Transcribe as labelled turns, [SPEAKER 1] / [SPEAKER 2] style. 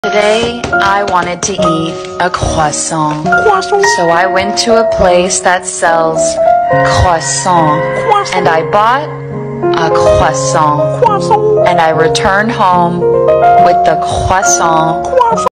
[SPEAKER 1] Today, I wanted to eat a croissant. So I went to a place that sells croissant. And I bought a croissant. And I returned home with the croissant.